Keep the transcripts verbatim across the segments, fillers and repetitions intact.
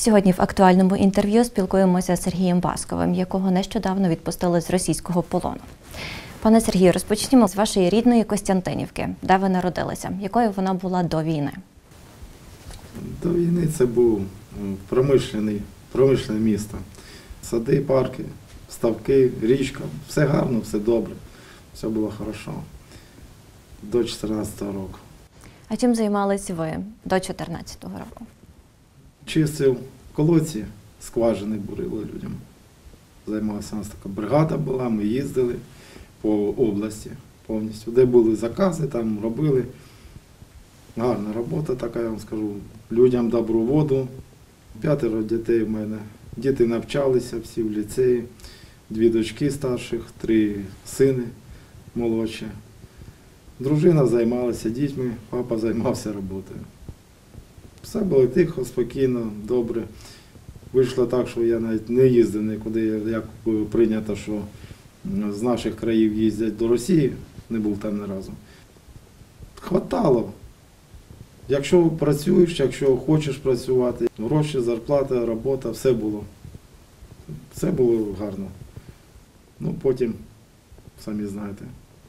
Сьогодні в актуальному інтерв'ю спілкуємося з Сергієм Басковим, якого нещодавно відпустили з російського полону. Пане Сергію, розпочнімо з вашої рідної Костянтинівки, де ви народилися. Якою вона була до війни? До війни це був промишлений, промишлене місто. Сади, парки, ставки, річка. Все гарно, все добре. Все було хорошо. До дві тисячі чотирнадцятого року. А чим займалися ви до дві тисячі чотирнадцятого року? Чистив колодці, скважини бурили людям. Займався, у нас така бригада була, ми їздили по області повністю. Де були закази, там робили. Гарна робота така, я вам скажу. Людям добру воду. П'ятеро дітей в мене. Діти навчалися всі в ліцеї. Дві дочки старших, три сини молодші. Дружина займалася дітьми, папа займався роботою. Все було тихо, спокійно, добре. Вийшло так, що я навіть не їздив нікуди, як прийнято, що з наших країв їздять до Росії, не був там ні разу. Хватало. Якщо працюєш, якщо хочеш працювати, гроші, зарплата, робота, все було. Все було гарно. Ну, потім, самі знаєте,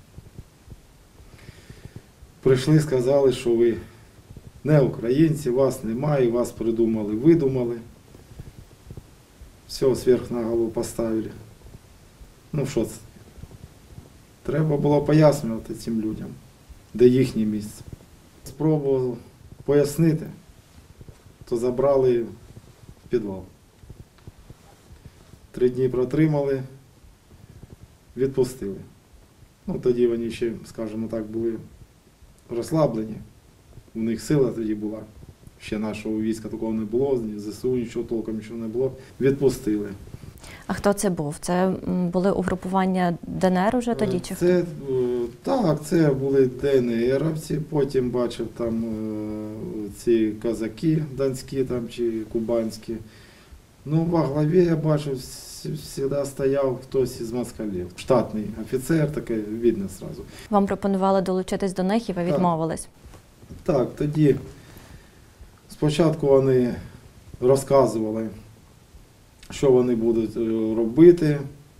прийшли, сказали, що ви не українці, вас немає, вас придумали, видумали. Все, сверх на голову поставили. Ну що це? Треба було пояснювати цим людям, де їхнє місце. Спробував пояснити, то забрали в підвал. Три дні протримали, відпустили. Ну, тоді вони ще, скажімо так, були розслаблені. У них сила тоді була. Ще нашого війська такого не було, ні ЗСУ, нічого толком нічого не було. Відпустили. А хто це був? Це були угрупування ДНР уже тоді? Чи це, так, це були ДНРовці, потім бачив там ці козаки донські там, чи кубанські. Ну, во главі я бачив, завжди стояв хтось із москалів. Штатний офіцер, таке видно одразу. Вам пропонували долучитись до них і ви відмовились? Так, тоді спочатку вони розказували, що вони будуть робити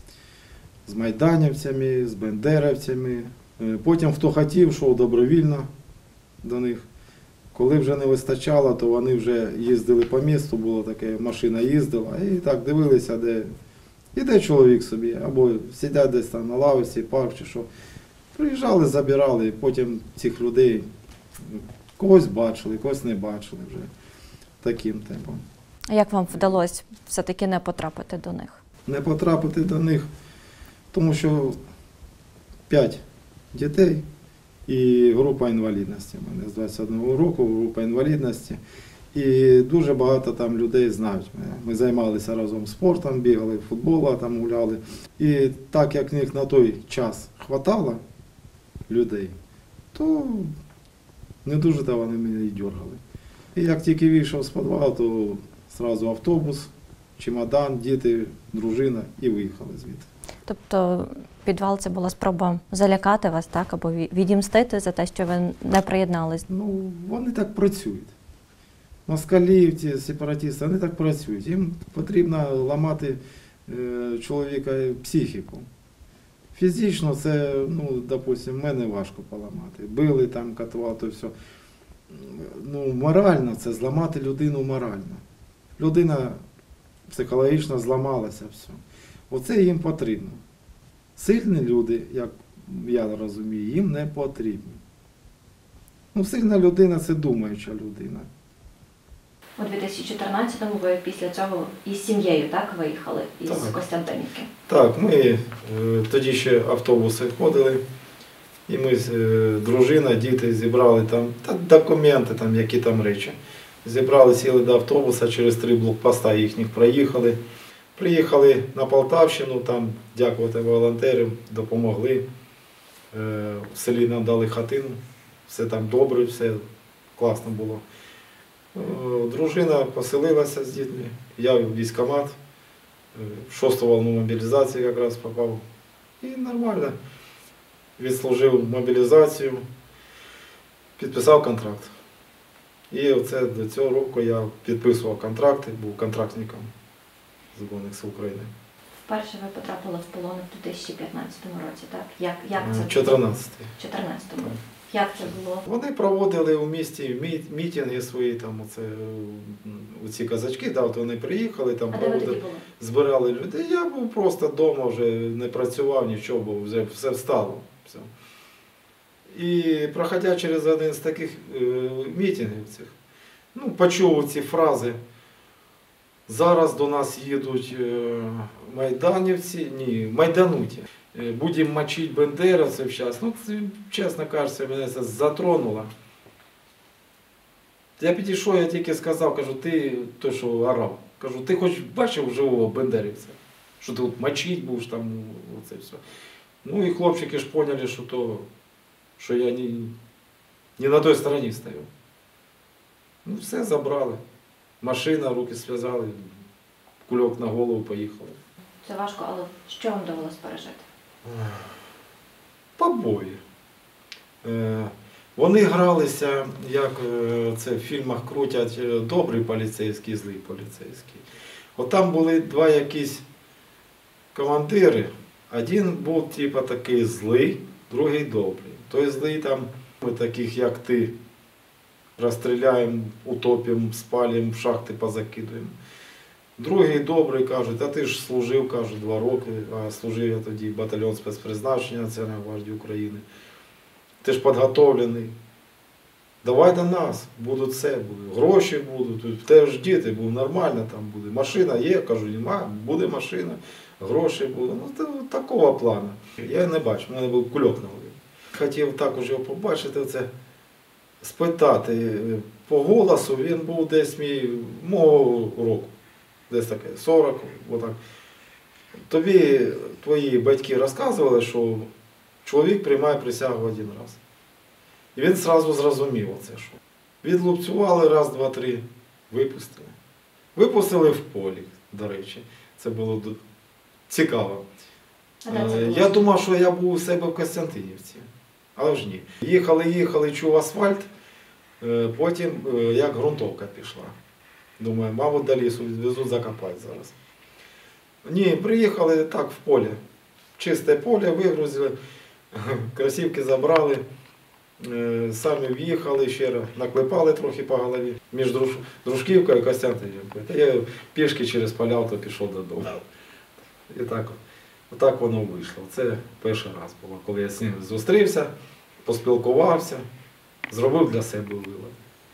з майданівцями, з бендерівцями. Потім, хто хотів, йшов добровільно до них. Коли вже не вистачало, то вони вже їздили по місту, була така машина їздила, і так дивилися, де іде чоловік собі, або сидять десь там на лавці, парк чи що. Приїжджали, забирали, і потім цих людей когось бачили, когось не бачили вже таким темпом. А як вам вдалося все-таки не потрапити до них? Не потрапити до них, тому що п'ять дітей і група інвалідності. У мене з двадцять одного року група інвалідності. І дуже багато там людей знають мене. Ми займалися разом спортом, бігали, футболом там гуляли. І так як них на той час хватало людей, то не дуже то вони мене і дергали. І як тільки вийшов з підвалу, то одразу автобус, чемодан, діти, дружина і виїхали звідти. Тобто підвал – це була спроба залякати вас, так, або відімстити за те, що ви не приєднались? Ну, вони так працюють. Москалі, ці сепаратисти, вони так працюють. Їм потрібно ламати е, чоловіка психіку. Фізично це, ну, допустим, мене важко поламати. Били там, катували, то все. Ну, морально це зламати людину морально. Людина психологічно зламалася, все. Оце їм потрібно. Сильні люди, як я розумію, їм не потрібні. Ну, сильна людина – це думаюча людина. У дві тисячі чотирнадцятому ви після цього із сім'єю, так, виїхали із так. Костянтинівки? Так, ми е, тоді ще автобуси ходили, і ми, е, дружина, діти зібрали там та, документи, там, які там речі. Зібрали, сіли до автобуса, через три блокпоста їхніх проїхали. Приїхали на Полтавщину, там, дякувати волонтерам, допомогли. Е, в селі нам дали хатину, все там добре, все класно було. Дружина поселилася з дітьми, я в військкомат, в шосту волну мобілізації якраз попав. І нормально відслужив мобілізацію, підписав контракт. І оце до цього року я підписував контракти, був контрактником Збройних сил України. Вперше ви потрапили в полон у дві тисячі п'ятнадцятому році, так? Як, як це було? чотирнадцятий. В чотирнадцятому. Як це було? Вони проводили у місті мі- мітинги свої, там оце, оці казачки, да, от вони приїхали, там А де ви тоді проводили, були? збирали людей. Я був просто вдома, вже не працював, нічого, бо вже все встало. Все. І проходя через один з таких е, мітингів цих, ну, почув ці фрази. Зараз до нас їдуть е, майданівці, ні, майдануті. Е, Будемо мочити бендеровців зараз. Ну, це, чесно кажучи, мене це затронуло. Я підійшов, я тільки сказав, кажу, ти той, що орав, кажу, ти хоч бачив живого бендерівця? Що ти от мочить будеш там, оце все. Ну і хлопчики ж поняли, що то, що я не, не на той стороні стою. Ну, все забрали. Машина, руки зв'язали, кульок на голову, поїхали. Це важко, але що вам довелось пережити? Побої. Е, Вони гралися, як е, це в фільмах крутять, е, добрий поліцейський, злий поліцейський. От там були два якісь командири. Один був типу такий злий, другий добрий. Той злий там, ми таких як ти, розстріляємо, утопимо, спалимо, в шахти позакидуємо. Другий добрий каже, та ти ж служив, каже, два роки, а служив я тоді батальйон спецпризначення Національної гвардії України. Ти ж підготовлений. Давай до нас, будуть все, буде. Гроші будуть, в тебе ж діти, буде нормально там буде. Машина є, кажу, немає, буде машина, гроші будуть. Ну, це, такого плану. Я не бачу, в мене був кульок на голові. Хотів також його побачити, це спитати. По голосу він був десь мій, мого року. Десь таке, сорок, отак. Тобі твої батьки розказували, що чоловік приймає присягу один раз. І він одразу зрозумів оце, що. Відлупцювали раз, два, три, випустили. Випустили в полі, до речі. Це було цікаво. А де це було? Я думав, що я був у себе в Костянтинівці, але ж ні. Їхали, їхали, чув асфальт, потім як ґрунтовка пішла. Думаю, мабуть, до лісу відвезуть, закопати зараз. Ні, приїхали так в поле. Чисте поле, вигрузили, кросівки забрали, самі в'їхали ще раз, наклепали трохи по голові між Дружківкою і Костянтинівкою. Та я пішки через поля авто пішов додому. І так, отак воно вийшло. Це перший раз було, коли я з ним зустрівся, поспілкувався, зробив для себе вивод.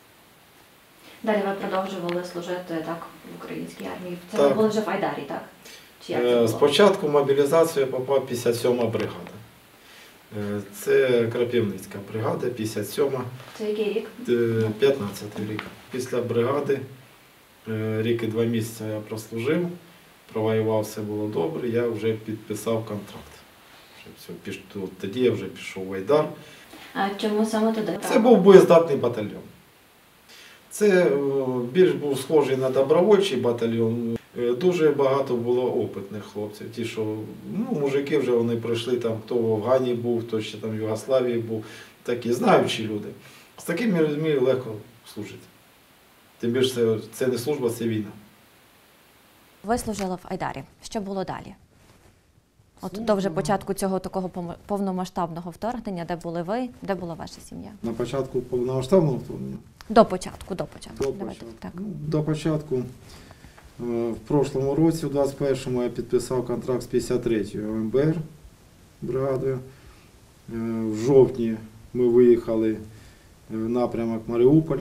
Далі ви продовжували служити так в українській армії. Це Так. ви були вже в Айдарі, так? Чи як це Е, було? Спочатку в мобілізацію я попав п'ятдесят сьома бригада. Е, Це Крапивницька бригада, п'ятдесят сьома, Це який рік? е, п'ятнадцятий рік. Після бригади е, рік і два місяці я прослужив, провоював, все було добре, я вже підписав контракт. Вже все, піш- Тоді я вже пішов в Айдар. А чому саме туди? Це був боєздатний батальйон. Це е, більш був схожий на добровольчий батальйон. Е, Дуже багато було опитних хлопців. Ті, що, ну, мужики вже вони пройшли, там, хто в Афгані був, хто ще там в Югославії був, такі знаючі люди. З такими людьми легко служити. Тим більше це, це не служба, це війна. Ви служили в Айдарі. Що було далі? От до вже початку цього такого помо- повномасштабного вторгнення, де були ви, де була ваша сім'я? На початку повномасштабного вторгнення? До початку, до початку. До Давайте початку. так. Ну, до початку. Е, В прошлому році, у двадцять першому, я підписав контракт з п'ятдесят третьою О М Б Р бригадою. Е, В жовтні ми виїхали в напрямок Маріуполь,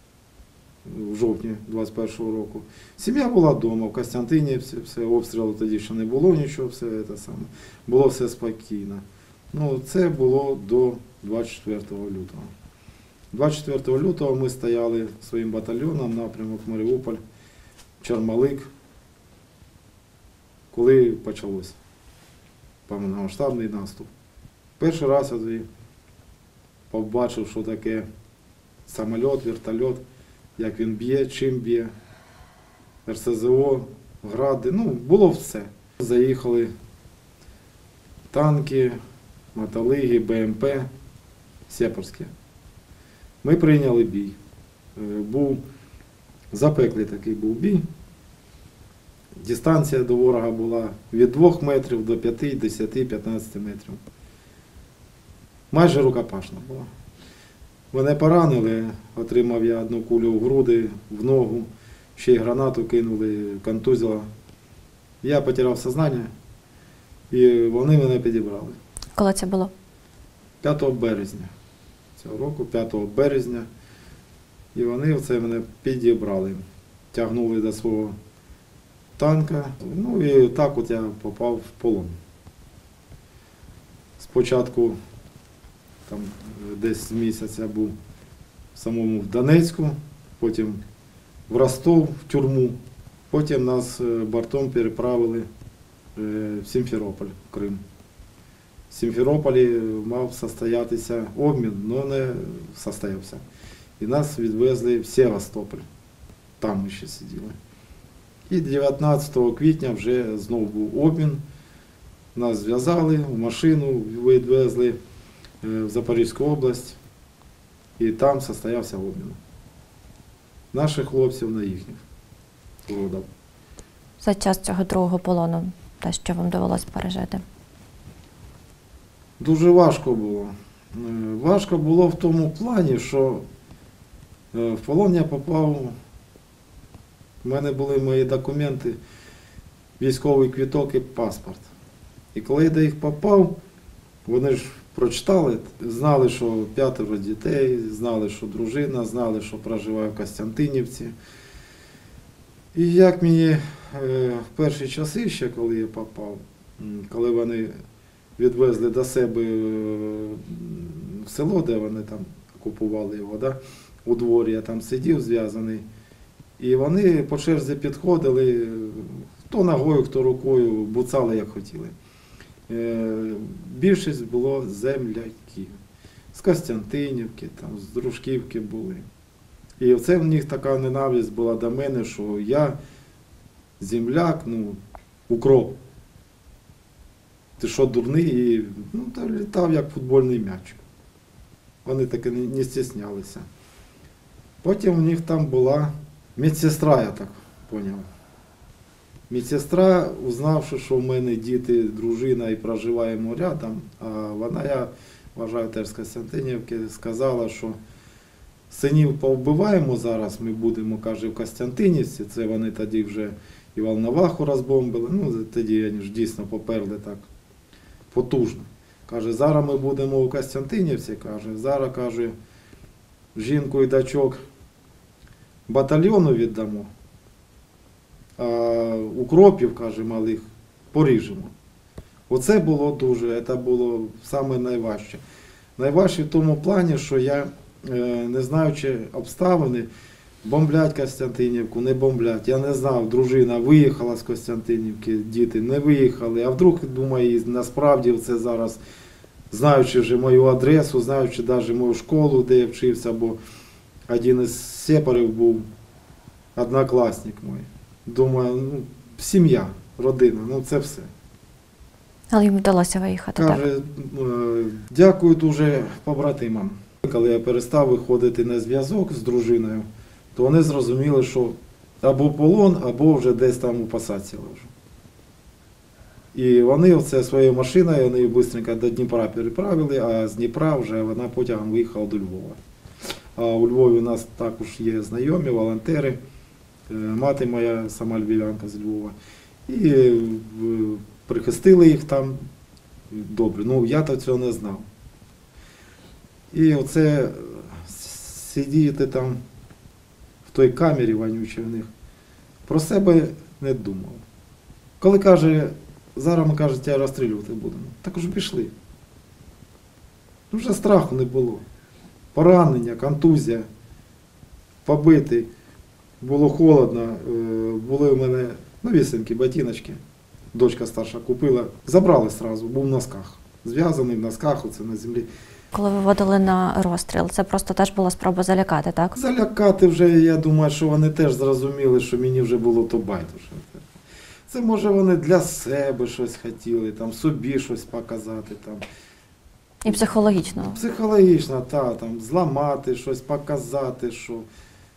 в жовтні двадцять першого року. Сім'я була вдома, в Костянтинівці, все, обстрілу тоді ще не було нічого, все це саме. Було все спокійно. Ну, це було до двадцять четвертого лютого. двадцять четвертого лютого ми стояли своїм батальйоном, напрямок Маріуполь, Чормалик, коли почалося повномасштабний наступ. Перший раз я тоді побачив, що таке самоліт, вертольот, як він б'є, чим б'є, Р С З О, гради, ну, було все. Заїхали танки, мотолиги, Б М П, Сєпарські. Ми прийняли бій. е, був запеклий такий був бій. Дистанція до ворога була від двох метрів до п'яти, десяти, п'ятнадцяти метрів. Майже рукопашна була. Мене поранили, отримав я одну кулю в груди, в ногу, ще й гранату кинули, контузило. Я потеряв сознання, і вони мене підібрали. Коли це було? п'ятого березня цього року, п'ятого березня, і вони це мене підібрали, тягнули до свого танка, ну і так от я попав в полон. Спочатку там десь місяць я був в самому в Донецьку, потім в Ростов, в тюрму, потім нас бортом переправили в Сімферополь, в Крим. В Сімферополі мав состоятися обмін, але не состоявся. І нас відвезли в Севастополь, там ми ще сиділи. І дев'ятнадцятого квітня вже знову був обмін. Нас зв'язали, в машину відвезли в Запорізьку область, і там состоявся обмін. Наших хлопців на їхніх родів. За час цього другого полону, те, що вам довелося пережити? Дуже важко було. Важко було в тому плані, що в полон я попав, в мене були мої документи, військовий квиток і паспорт. І коли я до їх попав, вони ж прочитали, знали, що п'ятеро дітей, знали, що дружина, знали, що проживаю в Костянтинівці. І як мені в перші часи ще, коли я попав, коли вони відвезли до себе в село, де вони там окупували його, да? У дворі я там сидів зв'язаний, і вони по черзі підходили, хто ногою, хто рукою, буцали як хотіли. Більшість було земляків. З Костянтинівки, там, з Дружківки були. І це в них така ненависть була до мене, що я земляк, ну, укроп. Ти що, дурний? І ну, та літав як футбольний м'яч. Вони таки не, не стіснялися. Потім у них там була медсестра, я так зрозумів. Медсестра, узнавши, що в мене діти, дружина і проживаємо рядом, а вона, я вважаю, теж з Костянтинівки, сказала, що синів повбиваємо зараз, ми будемо, каже, в Костянтинівці, це вони тоді вже і Волноваху розбомбили, ну тоді вони ж дійсно поперли так потужно. Каже, зараз ми будемо у Костянтинівці, каже, зараз, каже, жінку і дочок батальйону віддамо, а укропів, каже, малих поріжемо. Оце було дуже, це було саме найважче. Найважче в тому плані, що я, не знаючи обставини, бомблять Костянтинівку, не бомблять. Я не знав, дружина виїхала з Костянтинівки, діти не виїхали. А вдруг, думаю, насправді це зараз, знаючи вже мою адресу, знаючи навіть мою школу, де я вчився, бо один із сепарів був однокласник мій. Думаю, ну, сім'я, родина, ну це все. Але їм вдалося виїхати, каже, так? Дякую дуже побратимам. Коли я перестав виходити на зв'язок з дружиною, то вони зрозуміли, що або полон, або вже десь там у посадці лежу. І вони оце своєю машиною, вони швидко до Дніпра переправили, а з Дніпра вже вона потягом виїхала до Львова. А у Львові у нас також є знайомі, волонтери, мати моя сама львів'янка з Львова. І прихистили їх там добре. Ну, я-то цього не знав. І оце сидіти там в той камері вонючій в них, про себе не думав. Коли каже, зараз ми, каже, тебе розстрілювати будемо, так уже пішли. Ну, вже страху не було. Поранення, контузія, побитий, було холодно, були у мене новісенькі ботиночки, дочка старша купила, забрали одразу, був в носках, зв'язаний в носках, оце на землі. Коли виводили на розстріл, це просто теж була спроба залякати, так? Залякати вже, я думаю, що вони теж зрозуміли, що мені вже було то байдуже. Це, може, вони для себе щось хотіли, там, собі щось показати. Там. І психологічно? Психологічно, так, там, зламати, щось показати, що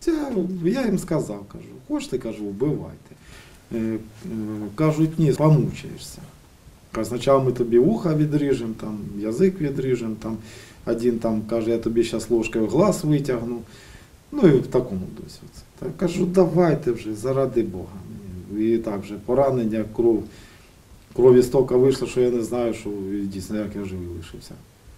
Це, я їм сказав, кажу, хочете, кажу, вбивайте. Е, е, Кажуть, ні, помучаєшся. Кажу, спочатку ми тобі вуха відріжемо, там, язик відріжемо, там, один там каже, я тобі зараз ложкою глаз витягну. Ну і в такому дусі. Та кажу, давайте вже, заради Бога. І так вже поранення, кров, крові стільки вийшло, що я не знаю, що дійсно як я живий лишився.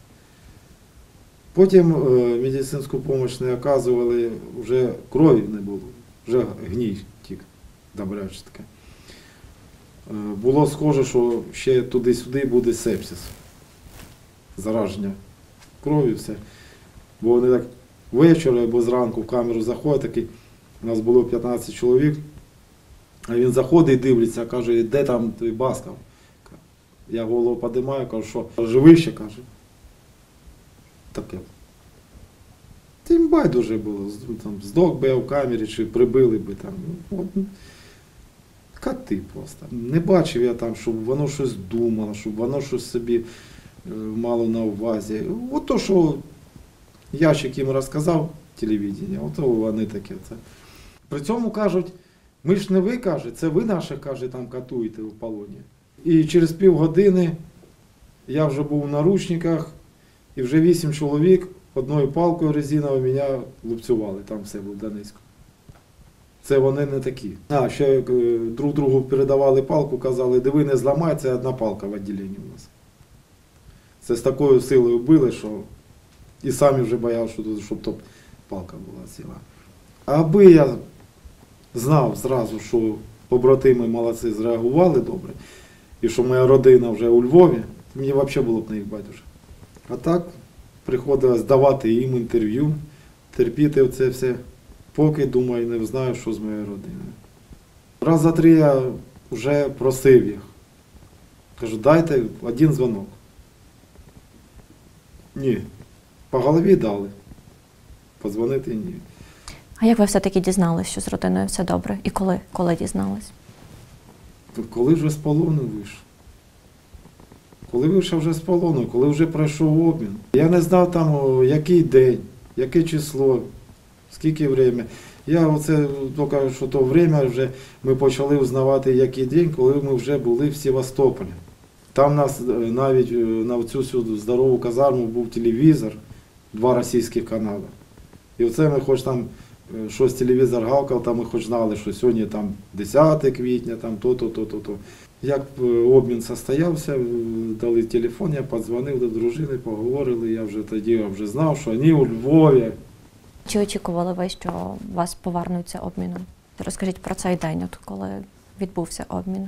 Потім е, медицинську допомогу не оказували, вже крові не було, вже гній тік, добряче таке. Е, було схоже, що ще туди-сюди буде сепсис, зараження крові, все. Бо вони так ввечері або зранку в камеру заходять, такий, у нас було п'ятнадцять чоловік, а він заходить і дивиться, каже, де там той Басков? Я голову піднімаю, кажу, що живий ще, каже. Таке. Тим байдуже було, там, здох би я в камері, чи прибили би там. От, коти просто. Не бачив я там, щоб воно щось думало, щоб воно щось собі е, мало на увазі. От то, що ящик їм розказав, телевідення, от вони таке. Це. При цьому кажуть, ми ж не ви, каже, це ви наших, каже, там катуєте в полоні. І через півгодини я вже був в наручниках, і вже вісім чоловік одною палкою резиновою мене лупцювали, там все було в Донецьку. Це вони не такі. А, ще друг другу передавали палку, казали, диви, не зламай, це одна палка в відділенні у нас. Це з такою силою били, що і самі вже боялися, щоб то палка була ціла. Аби я знав зразу, що побратими молодці зреагували добре, і що моя родина вже у Львові, мені взагалі було б на їх байдуже. А так приходилось давати їм інтерв'ю, терпіти це все, поки, думаю, не знаю, що з моєю родиною. Раз за три я вже просив їх. Кажу, дайте один дзвонок. Ні. По голові дали. Подзвонити ні. А як ви все-таки дізналися, що з родиною все добре? І коли? Коли дізнались? Коли вже з полону вийшов. Коли вийшов вже з полону, коли вже пройшов обмін. Я не знав там, який день, яке число, скільки время. Я оце тільки що то время вже ми почали узнавати, який день, коли ми вже були в Севастополі. Там нас навіть на цю сюди здорову казарму був телевізор, два російських канали. І оце ми хоч там щось телевізор гавкав, там ми хоч знали, що сьогодні там десяте квітня, там то-то, то-то, то. Як обмін состоявся, дали телефон, я подзвонив до дружини, поговорили, я вже тоді вже знав, що вони у Львові. Чи очікували ви, що вас повернуться обміном? Розкажіть про цей день, от коли відбувся обмін.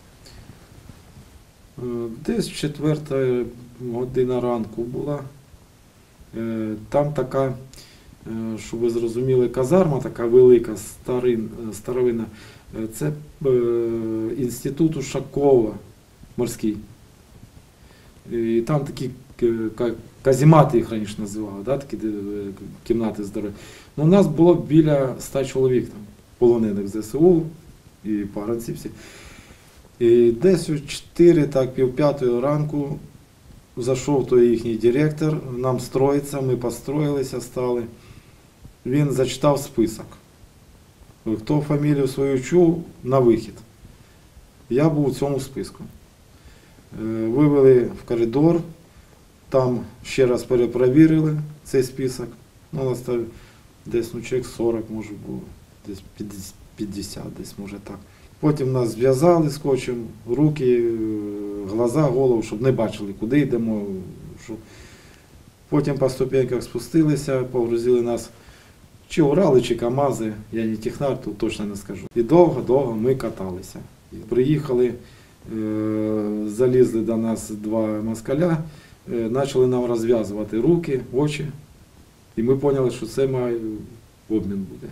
Десь четверта година ранку була. Там така, щоб ви зрозуміли, казарма така велика, старин, старовина. Це інститут Ушакова, морський. І там такі каземати їх раніше називали, да, такі кімнати здоров'я. Ну, у нас було біля ста чоловік там, полонених з ЗСУ і погранці всі. І десь у чотири, так, пів п'ятої ранку зайшов той їхній директор, нам строїться, ми построїлися, стали. Він зачитав список. Хто фамілію свою чув, на вихід. Я був у цьому списку. Вивели в коридор, там ще раз перепровірили цей список. Ну, у нас там десь ну, чоловік сорок, може було, десь п'ятдесят, десь може так. Потім нас зв'язали скотчем, руки, глаза, голову, щоб не бачили, куди йдемо. Щоб... Потім по ступеньках спустилися, погрузили нас чи Урали, чи КАМАЗи, я не технар, тут точно не скажу. І довго-довго ми каталися. Приїхали, залізли до нас два москаля, почали нам розв'язувати руки, очі, і ми зрозуміли, що це має обмін буде.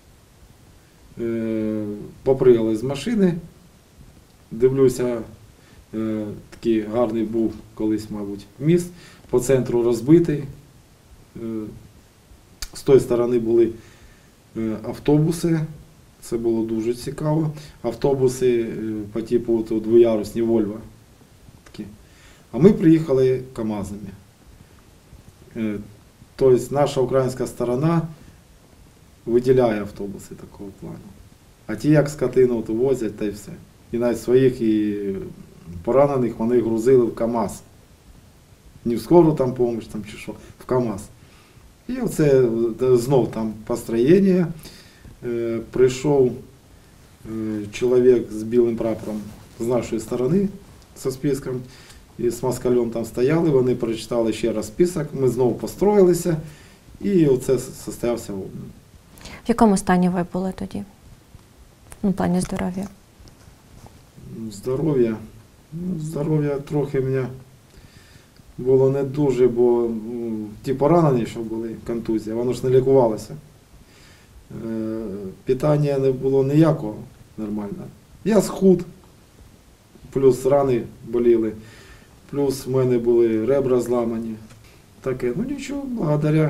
Попригали з машини, дивлюся, такий гарний був колись, мабуть, міст, по центру розбитий. З тої сторони були автобуси, це було дуже цікаво. Автобуси по типу двоярусні Вольво. А ми приїхали КАМАЗами. Тобто наша українська сторона виділяє автобуси такого плану. А ті, як скотину, то возять, та й все. І навіть своїх і поранених вони грузили в КАМАЗ. Не в скору там допомогу, там, чи що, в КАМАЗ. І оце знов там построєння. Е, прийшов е, чоловік з білим прапором з нашої сторони, зі списком, і з москалем там стояли, вони прочитали ще раз список, ми знову построїлися, і оце состоявся обмін. В якому стані ви були тоді? Ну, в плані здоров'я? Здоров'я. Ну, здоров'я трохи в мене було не дуже, бо ну, ті поранені, що були, контузія, воно ж не лікувалося. Е, питання не було ніякого нормально. Я схуд, плюс рани боліли, плюс в мене були ребра зламані. Таке, ну нічого, благодаря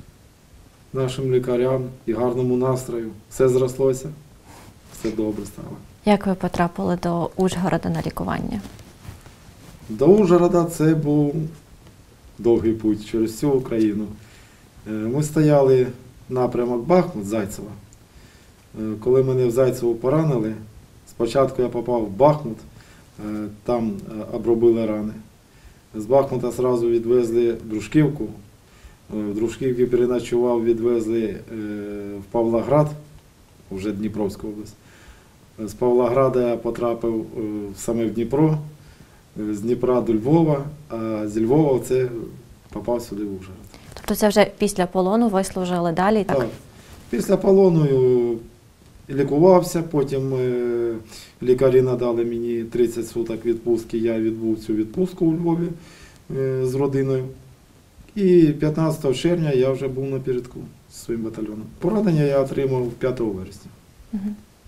нашим лікарям і гарному настрою все зрослося, все добре стало. Як ви потрапили до Ужгорода на лікування? До Ужгорода це був довгий путь через всю Україну. Е, Ми стояли напрямок Бахмут, Зайцево. Е, Коли мене в Зайцево поранили, спочатку я попав в Бахмут, е, там е, обробили рани. З Бахмута одразу відвезли в Дружківку. Е, В Дружківці переночував, відвезли е, в Павлоград, вже Дніпровську область. З Павлограда я потрапив е, саме в Дніпро, з Дніпра до Львова, а зі Львова це попав сюди в Ужгород. Тобто це вже після полону ви служили далі, так? Так. Після полону е, лікувався, потім е, лікарі надали мені тридцять суток відпустки, я відбув цю відпустку у Львові е, з родиною. І п'ятнадцятого червня я вже був напередку зі своїм батальйоном. Поранення я отримав п'ятого вересня. Угу.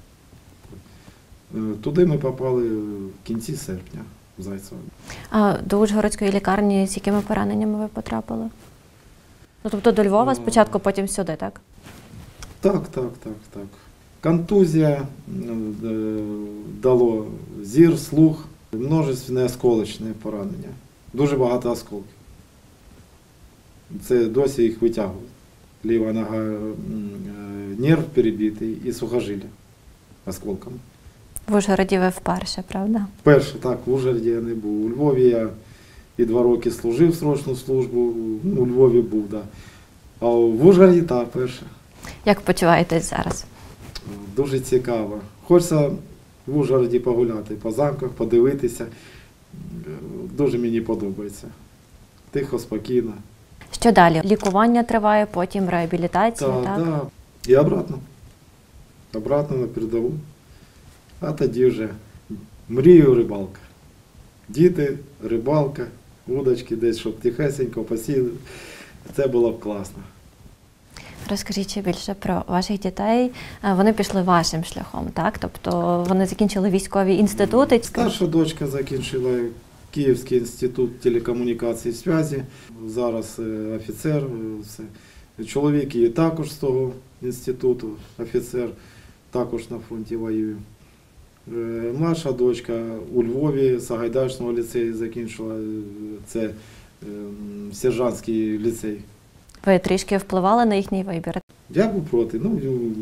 Е, Туди ми попали в кінці серпня, в Зайцево. А до Ужгородської лікарні з якими пораненнями ви потрапили? Ну, тобто до Львова спочатку, потім сюди, так? Так, так, так, так. Контузія е, дало зір, слух, множественне осколочне поранення. Дуже багато осколків. Це досі їх витягують. Ліва нога, м, е, нерв перебитий і сухожилля осколками. В Ужгороді ви вперше, правда? Перше, так, в Ужгороді я не був. У Львові я і два роки служив срочну службу, ну, у Львові був, так. Да. А в Ужгороді, так, перше. Як почуваєтесь зараз? Дуже цікаво. Хочеться в Ужгороді погуляти, по замках, подивитися. Дуже мені подобається. Тихо, спокійно. Що далі? Лікування триває, потім реабілітація, Так, так? так. І обратно. Обратно на передову. А тоді вже мрію рибалка. Діти, рибалка, удочки десь, щоб тихесенько посіли. Це було б класно. Розкажіть ще більше про ваших дітей. Е, Вони пішли вашим шляхом, так? Тобто вони закінчили військові інститути. Старша дочка закінчила Київський інститут телекомунікацій і зв'язі. Зараз е, офіцер. е, Все. Чоловік її також з того інституту, офіцер, також на фронті воює. Е, Младша дочка у Львові Сагайдачного ліцею закінчила, е, це е, сержантський ліцей. Ви трішки впливали на їхній вибір. Я був проти. Ну,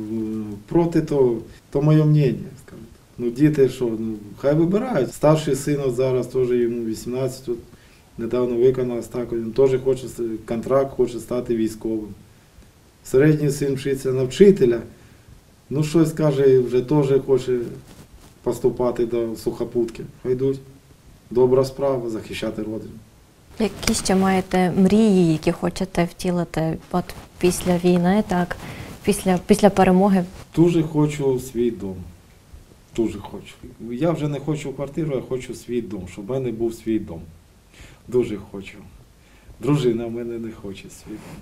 проти то, то моє мнення, скажімо. Ну, діти, що, ну, хай вибирають. Старший син от зараз теж йому вісімнадцять, от, недавно виконалось, так, він теж хоче контракт, хоче стати військовим. Середній син вчиться на вчителя, ну щось каже, вже теж хоче поступати до сухопутки. Хай йдуть. Добра справа, захищати родину. Які ще маєте мрії, які хочете втілити от після війни, так, після, після перемоги? Дуже хочу свій дом. Дуже хочу. Я вже не хочу квартиру, я хочу свій дом, щоб в мене був свій дом. Дуже хочу. Дружина в мене не хоче свій дом.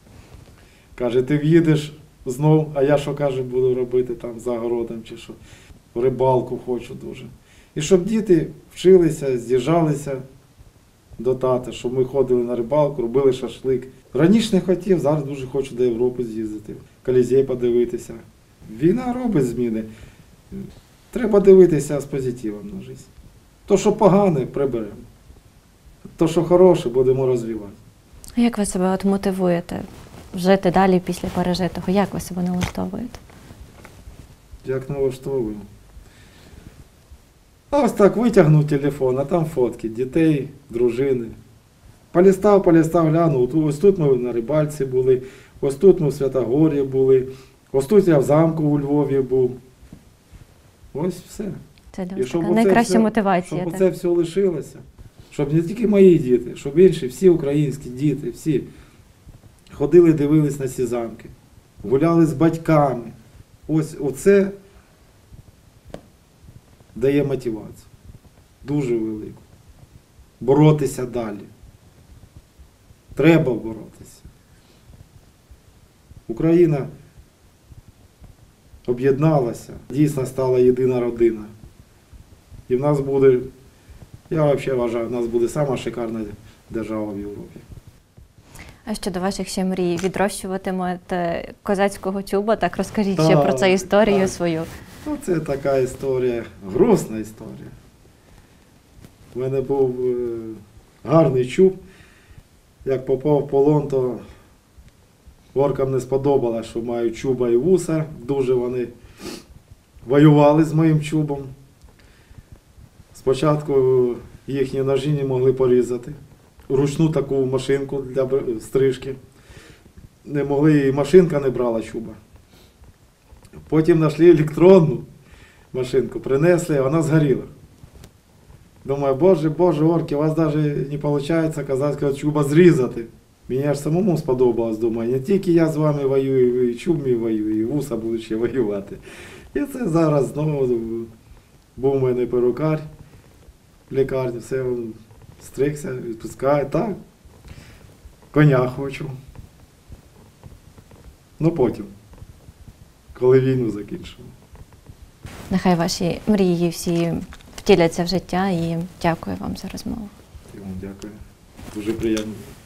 Каже, ти в'їдеш знов, а я що, каже, буду робити там за городом чи що. Рибалку хочу дуже. І щоб діти вчилися, з'їжджалися до тата, щоб ми ходили на рибалку, робили шашлик. Раніше не хотів, зараз дуже хочу до Європи з'їздити, Колізей подивитися. Війна робить зміни. Треба дивитися з позитивом на життя. То, що погане, приберемо. То, що хороше, будемо розвивати. А як ви себе от мотивуєте жити далі після пережитого? Як ви себе налаштовуєте? Як налаштовую? А ось так витягнув телефон, а там фотки дітей, дружини. Полістав, полістав, глянув. Ось тут ми на Рибальці були, ось тут ми в Святогорі були, ось тут я в замку у Львові був. Ось все. Це для І вас щоб така оце найкраща все- мотивація. Щоб так? це все лишилося. Щоб не тільки мої діти, щоб інші, всі українські діти, всі ходили, дивились на ці замки, гуляли з батьками. Ось оце дає мотивацію. Дуже велику. Боротися далі. Треба боротися. Україна об'єдналася, дійсно стала єдина родина. І в нас буде, я взагалі вважаю, в нас буде сама шикарна держава в Європі. А щодо ваших ще мрій, відрощуватимете козацького чуба, так розкажіть ще Так, про це історію так. свою. Ну, це така історія, грустна історія. У мене був е, гарний чуб. Як попав в полон, то оркам не сподобалось, що маю чуба і вуса. Дуже вони воювали з моїм чубом. Спочатку їхні ножі не могли порізати. Ручну таку машинку для бр- стрижки. Не могли, і машинка не брала чуба. Потім знайшли електронну машинку, принесли, а вона згоріла. Думаю, боже, боже, орки, у вас навіть не виходить козацького чуба зрізати. Мені аж самому сподобалось, думаю, не тільки я з вами воюю, і чуб мій воює, і вуса буду ще воювати. І це зараз знову був у мене перукар в лікарні, все стригся, відпускає, так, коня хочу. Ну потім, коли війну закінчимо. Нехай ваші мрії всі втіляться в життя і дякую вам за розмову. Я вам дякую. Дуже приємно.